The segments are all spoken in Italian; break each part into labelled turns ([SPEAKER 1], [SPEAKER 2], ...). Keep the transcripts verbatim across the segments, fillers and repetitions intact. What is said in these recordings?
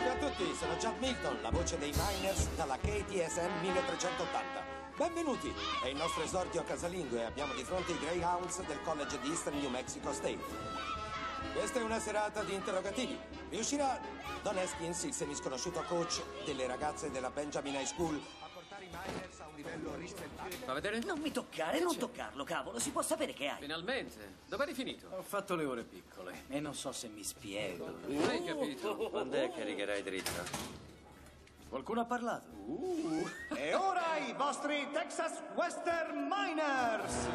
[SPEAKER 1] Salve a tutti, sono Chad Milton, la voce dei Miners dalla K T S M milletrecentottanta. Benvenuti, è il nostro esordio casalingo e abbiamo di fronte i Greyhounds del College di Eastern New Mexico State. Questa è una serata di interrogativi. Riuscirà Don Haskins, il semisconosciuto coach delle ragazze della Benjamin High School, a portare i Miners a un livello rispettabile?
[SPEAKER 2] Fa vedere?
[SPEAKER 3] Non mi toccare, non toccarlo, cavolo, si può sapere che hai.
[SPEAKER 2] Finalmente. Dove eri finito?
[SPEAKER 4] Ho fatto le ore piccole e non so se mi spiego.
[SPEAKER 2] Hai capito?
[SPEAKER 5] Quando è che righerai dritta?
[SPEAKER 4] Qualcuno ha parlato?
[SPEAKER 6] Uh. E ora i vostri Texas Western Miners!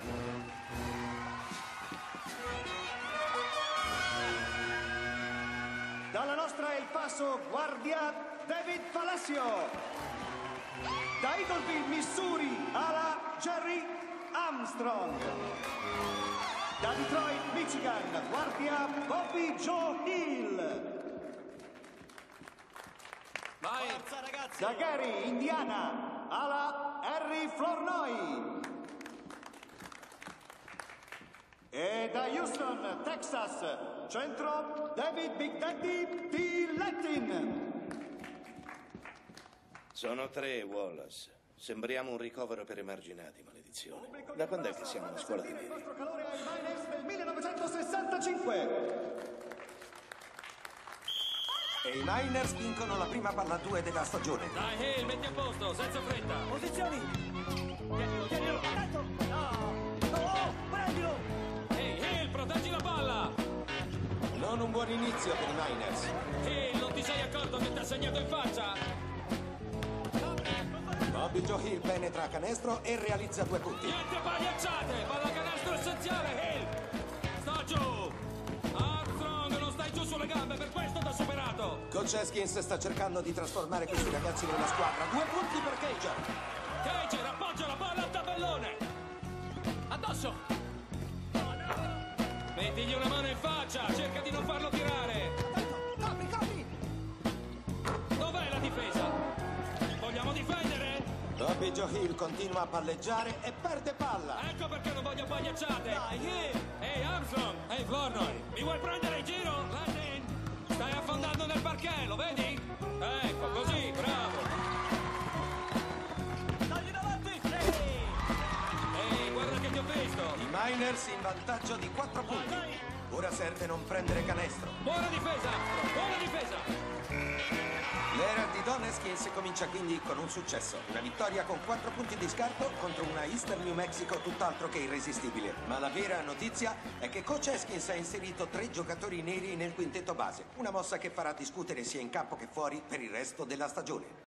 [SPEAKER 6] Dalla nostra il passo guardia David Palacio. Da Eagleville, Missouri, ala Jerry Armstrong. Da Detroit, Michigan, guardia Bobby Joe Hill.
[SPEAKER 2] Vai!
[SPEAKER 6] Forza, ragazzi! Da Gary, Indiana, ala Harry Flournoy. E da Houston, Texas, centro David Big Daddy T. Latin.
[SPEAKER 5] Sono tre, Wallace. Sembriamo un ricovero per emarginati, maledizione. Da quando è che siamo una scuola di
[SPEAKER 6] Il
[SPEAKER 5] neri?
[SPEAKER 6] vostro calore ai Miners del millenovecentosessantacinque.
[SPEAKER 1] E i Miners vincono la prima palla due della stagione.
[SPEAKER 2] Dai, Hale, metti a posto, senza fretta.
[SPEAKER 3] Posizioni! Tienilo, attento! No! Oh, prendilo!
[SPEAKER 2] Ehi, Hale, proteggi la palla!
[SPEAKER 1] Non un buon inizio per i Miners.
[SPEAKER 2] Hale, non ti sei accorto che ti ha segnato in faccia?
[SPEAKER 1] Bobby Joe Hill penetra a canestro e realizza due punti.
[SPEAKER 2] Niente pagliacciate! Palla canestro essenziale, Hale! Sta giù! Armstrong, non stai giù sulle gambe, per questo t'ha superato!
[SPEAKER 1] Coach Haskins sta cercando di trasformare questi ragazzi nella squadra. Due punti per Cager.
[SPEAKER 2] Cager, appoggia la palla al tabellone! Addosso! Mettigli una mano in faccia, cerca di non farlo tirare!
[SPEAKER 3] Copri, copri!
[SPEAKER 2] Dov'è la difesa? Vogliamo difendere?
[SPEAKER 1] Bobby Joe Hill continua a palleggiare e perde palla.
[SPEAKER 2] Ecco perché non voglio pagliacciate! Dai, Hill! Ehi, Armstrong! Ehi, Flournoy! Mi vuoi prendere in giro? Landin! Stai affondando nel parquet, lo vedi? Ecco, così, bravo!
[SPEAKER 3] Tagli davanti!
[SPEAKER 2] Ehi, guarda che ti ho visto!
[SPEAKER 1] I Miners in vantaggio di quattro punti. Ora serve non prendere canestro.
[SPEAKER 2] Buona difesa, Armstrong! Buona difesa!
[SPEAKER 1] L'era di Don Haskins comincia quindi con un successo. Una vittoria con quattro punti di scarto contro una Eastern New Mexico tutt'altro che irresistibile. Ma la vera notizia è che Coach Haskins ha inserito tre giocatori neri nel quintetto base. Una mossa che farà discutere sia in campo che fuori per il resto della stagione.